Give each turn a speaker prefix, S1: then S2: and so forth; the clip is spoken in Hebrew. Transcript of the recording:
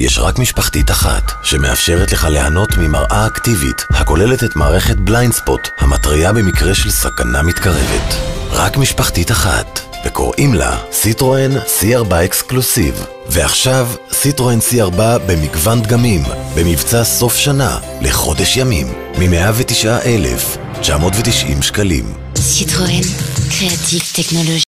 S1: יש רק משפחתית אחת שמאפשרת לך ליהנות ממראה אקטיבית הכוללת את מערכת בליינד ספוט המתריעה במקרה של סכנה מתקרבת. רק משפחתית אחת, וקוראים לה סיטרואן C4 אקסקלוסיב. ועכשיו סיטרואן C4 במגוון דגמים, במבצע סוף שנה לחודש ימים, מ-109,990 שקלים.
S2: סיטרואן, קריאטיב טכנולוגי.